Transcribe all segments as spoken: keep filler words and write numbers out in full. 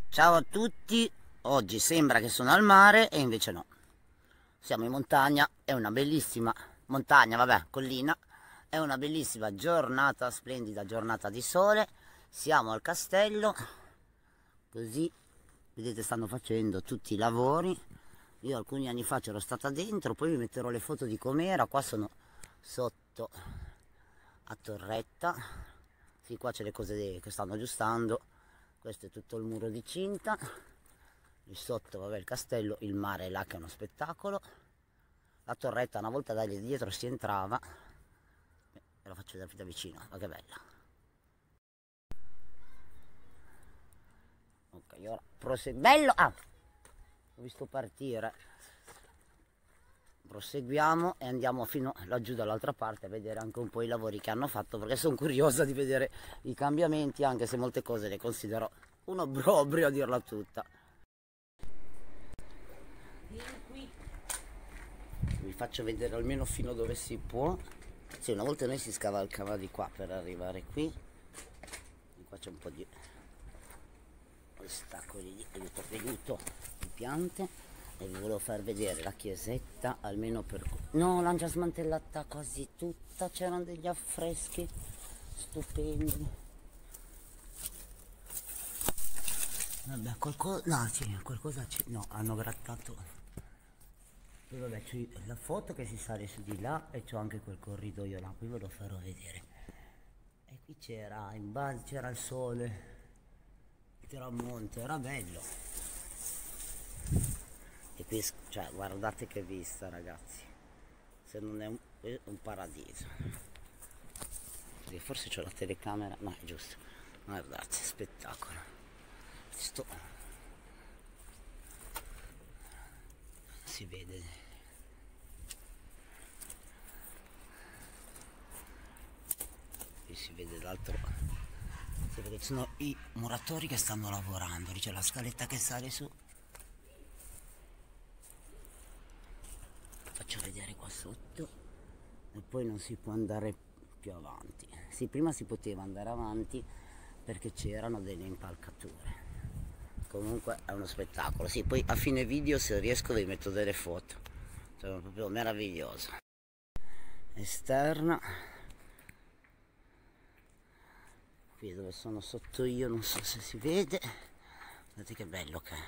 Ciao a tutti, oggi sembra che sono al mare e invece no. Siamo in montagna, è una bellissima montagna, vabbè, collina, è una bellissima giornata, splendida giornata di sole. Siamo al castello, così, vedete stanno facendo tutti i lavori. Io alcuni anni fa c'ero stata dentro, poi vi metterò le foto di com'era. Qua sono sotto a torretta, sì, qua c'è le cose che stanno aggiustando. Questo è tutto il muro di cinta, lì sotto vabbè il castello, il mare è là che è uno spettacolo. La torretta una volta da lì dietro si entrava, ve la faccio vedere da vicino, ma che bella. Ok, ora proseguiamo. Bello! Ah! Ho visto partire. Proseguiamo e andiamo fino laggiù dall'altra parte a vedere anche un po' i lavori che hanno fatto, perché sono curiosa di vedere i cambiamenti, anche se molte cose le considero un obbrobrio a dirla tutta. Qui vi faccio vedere almeno fino dove si può. Sì, una volta noi si scavalcava di qua per arrivare qui. E qua c'è un po' di ostacoli di aiuto, aiuto di piante. E vi volevo far vedere la chiesetta, almeno per... No, l'hanno già smantellata quasi tutta, c'erano degli affreschi stupendi. Vabbè, qualcosa... No, sì, qualcosa c'è... No, hanno grattato. Poi vabbè, c'è la foto che si sale su di là e c'ho anche quel corridoio là, poi ve lo farò vedere. E qui c'era, in base c'era il sole, il tramonto, era bello. E qui, cioè, guardate che vista, ragazzi, se non è un, è un paradiso. Forse c'ho la telecamera, no, è giusto, guardate, spettacolo. Sto... si vede, qui si vede l'altro, si vede che sono i muratori che stanno lavorando, lì c'è la scaletta che sale su. Faccio vedere qua sotto e poi non si può andare più avanti. Sì, prima si poteva andare avanti perché c'erano delle impalcature. Comunque è uno spettacolo. Sì, poi a fine video se riesco vi metto delle foto. Sono proprio meraviglioso. Esterna. Qui dove sono sotto io non so se si vede. Guardate che bello che è.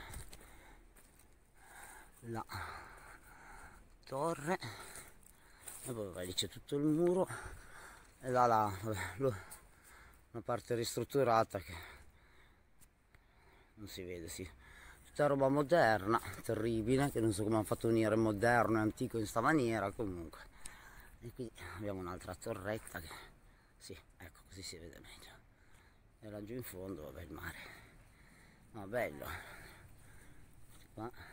La torre, e poi lì c'è tutto il muro e là la, una parte ristrutturata che non si vede, sì, tutta roba moderna, terribile, che non so come hanno fatto unire moderno e antico in sta maniera. Comunque, e qui abbiamo un'altra torretta che, sì, ecco, così si vede meglio, e laggiù in fondo vabbè il mare, ma bello qua.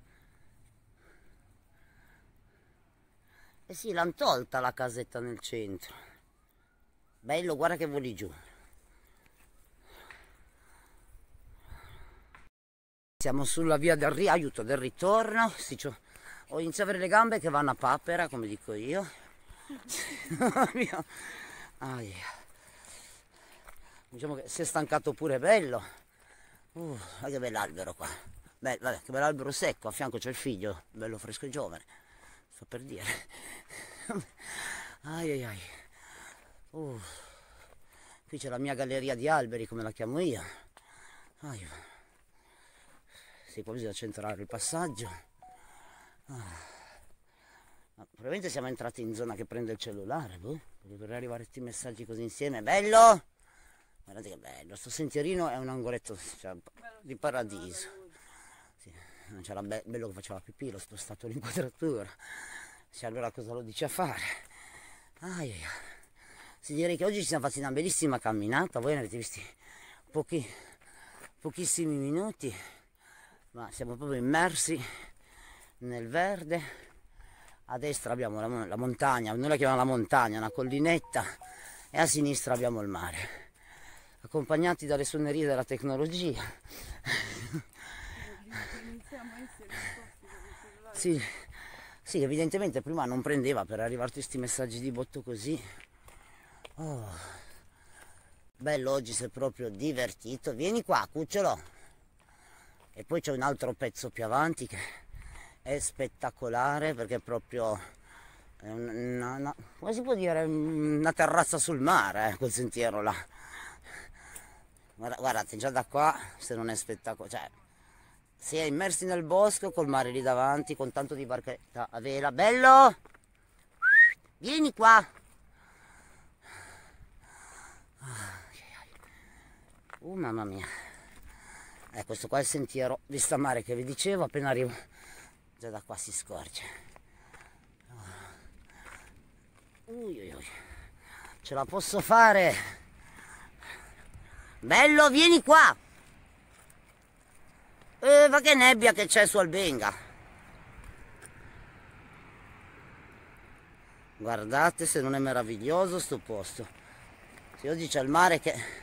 Eh sì, l'hanno tolta la casetta nel centro. Bello, guarda che voli giù. Siamo sulla via del riaiuto del ritorno. Sì, ho iniziato a avere le gambe che vanno a papera, come dico io. Diciamo che si è stancato pure bello. Uh, ma che bell'albero qua. Beh, vabbè, che bell'albero secco, a fianco c'è il figlio, bello fresco e giovane. Sto per dire. Ai ai ai. Uh. Qui c'è la mia galleria di alberi, come la chiamo io. Ai. Sì, poi bisogna centrare il passaggio. Ah. Probabilmente siamo entrati in zona che prende il cellulare, boh. Dovrei arrivare tutti i messaggi così insieme. Bello! Guardate che bello, sto sentierino è un angoletto, cioè, di paradiso. Sì, non c'era be bello che faceva pipì, l'ho spostato l'inquadratura. Cioè, allora cosa lo dice a fare? Ai, ai. Si direi che oggi ci siamo fatti una bellissima camminata, voi ne avete visti pochi, pochissimi minuti, ma siamo proprio immersi nel verde. A destra abbiamo la, la montagna, noi la chiamiamo la montagna, una collinetta, e a sinistra abbiamo il mare, accompagnati dalle suonerie della tecnologia. Iniziamo a essere Sì, sì, evidentemente prima non prendeva per arrivarti questi messaggi di botto così. Oh, bello, oggi sei proprio divertito. Vieni qua, cucciolo. E poi c'è un altro pezzo più avanti che è spettacolare, perché è proprio è una, una, come si può dire, una terrazza sul mare, eh, quel sentiero là. Guarda, guardate, già da qua, se non è spettacolare, cioè si è immersi nel bosco col mare lì davanti, con tanto di barchetta a vela. Bello, vieni qua. Uh, mamma mia. Eh, questo qua è il sentiero vista mare che vi dicevo. Appena arrivo, già da qua si scorge. Ui, ui, ui. Ce la posso fare. Bello, vieni qua. Eh, ma che nebbia che c'è su Albenga. Guardate se non è meraviglioso sto posto. Se oggi c'è il mare che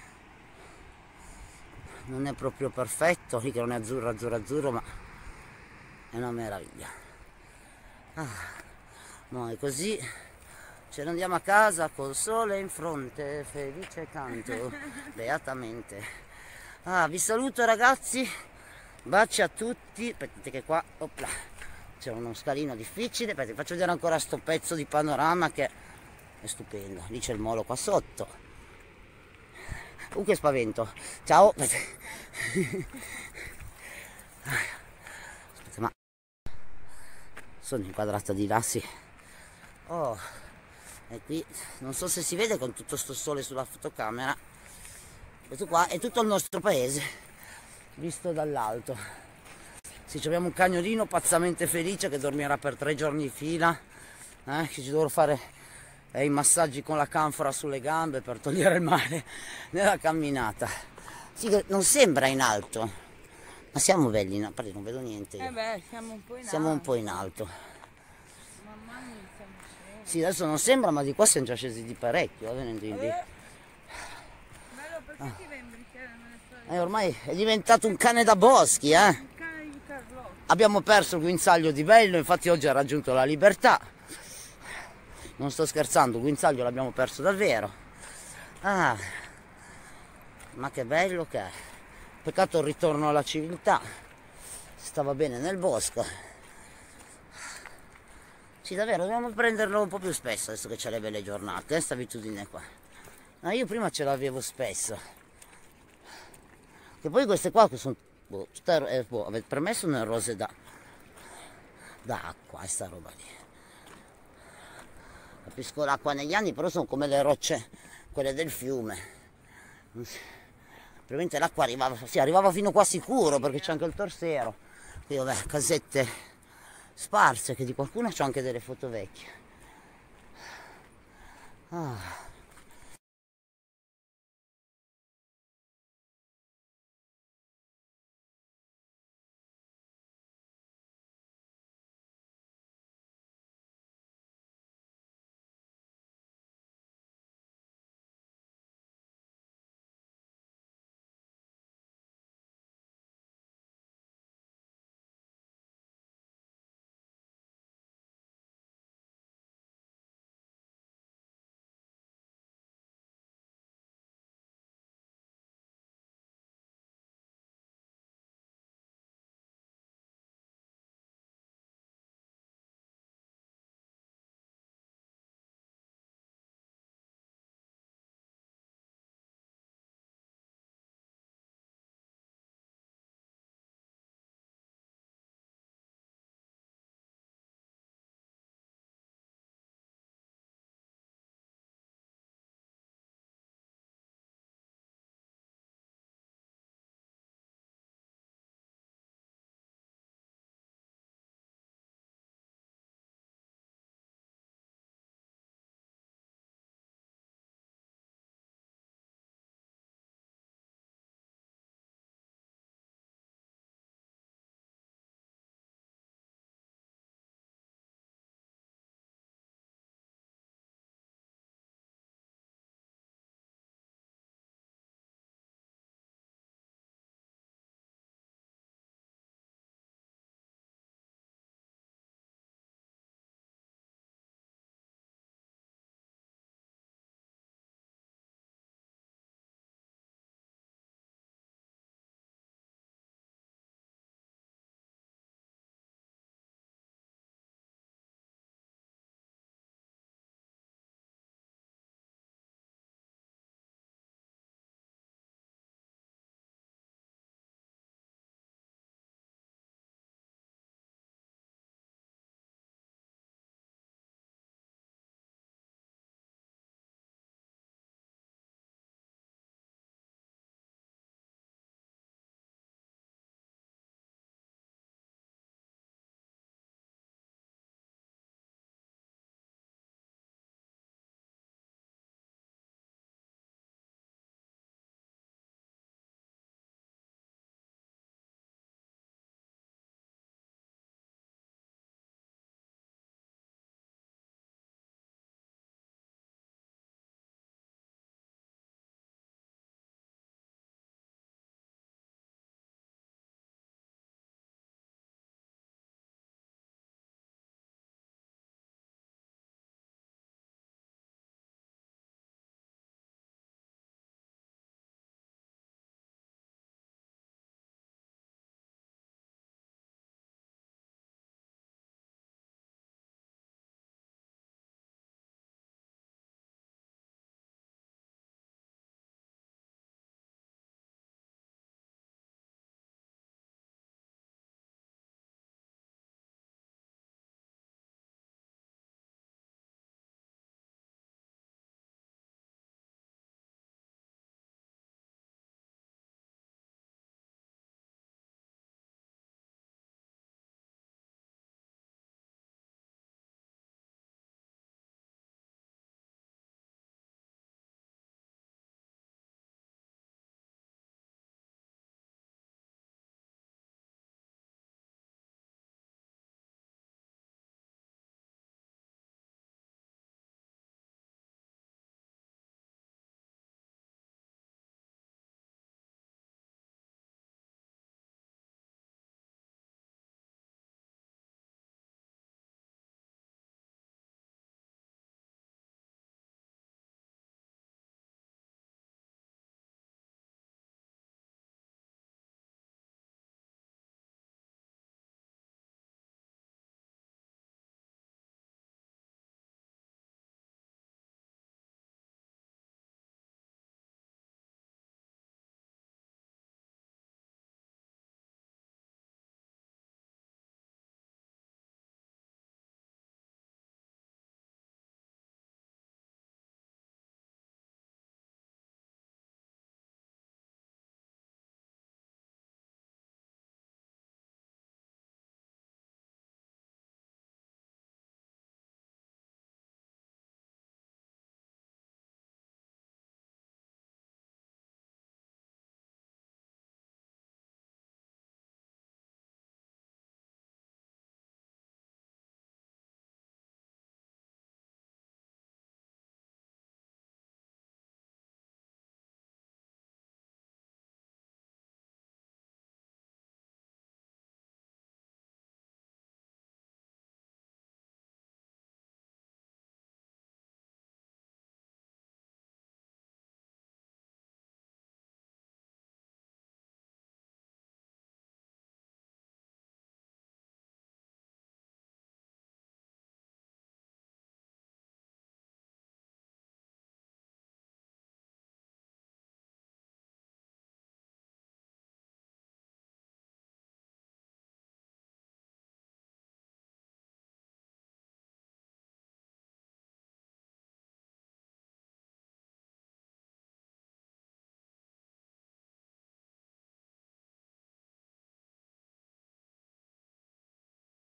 non è proprio perfetto, lì che non è azzurro, azzurro, azzurro, ma è una meraviglia. Ah, noi così ce ne andiamo a casa col sole in fronte, felice canto, beatamente. Ah, vi saluto ragazzi, baci a tutti. Aspettate che qua, opla, c'è uno scalino difficile. Aspettate, faccio vedere ancora sto pezzo di panorama che è stupendo. Lì c'è il molo qua sotto. Uh, che spavento. Ciao. Aspetta, ma sono inquadrata di là, sì. Oh, e qui non so se si vede con tutto sto sole sulla fotocamera. Questo qua è tutto il nostro paese visto dall'alto. Sì, abbiamo un cagnolino pazzamente felice che dormirà per tre giorni di fila, eh, che ci dovrò fare e i massaggi con la canfora sulle gambe per togliere il male nella camminata. Sì, che non sembra in alto, ma siamo belli, no? Perché non vedo niente io. Eh beh, siamo un po' in siamo alto. un po' in alto. Mamma mia, siamo scesi. Sì, adesso non sembra, ma di qua siamo già scesi di parecchio, eh, venendo in lì. Eh, bello, perché Ah. ti membri che non è stato Eh, ormai è diventato un cane da boschi, eh? il cane di Carlotta? Abbiamo perso il guinzaglio di Bello, infatti oggi ha raggiunto la libertà. Non sto scherzando, il guinzaglio l'abbiamo perso davvero. Ah, ma che bello che è. Peccato il ritorno alla civiltà. Si stava bene nel bosco. Sì, davvero, dobbiamo prenderlo un po' più spesso adesso che c'è le belle giornate, questa abitudine qua. Ma io prima ce l'avevo spesso. Che poi queste qua che sono, boh, tutte, eh, boh, per me sono rose da d'acqua, questa roba lì. Capisco l'acqua negli anni, però sono come le rocce, quelle del fiume. Probabilmente l'acqua arrivava, sì, arrivava fino qua sicuro, perché c'è anche il torsiero. Qui vabbè, casette sparse, che di qualcuno c'ho anche delle foto vecchie. Ah.